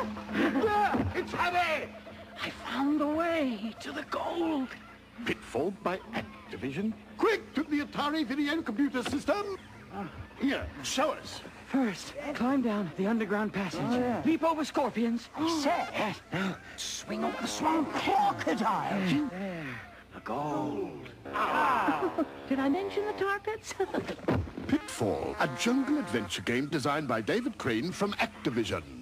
It's heavy! I found the way to the gold. Pitfall by Activision. Quick, to the Atari video computer system. Here, show us. First, climb down the underground passage. Leap over scorpions. I said, now swing over the swamp crocodiles. There, the gold. Did I mention the tar pits? Pitfall, a jungle adventure game designed by David Crane from Activision.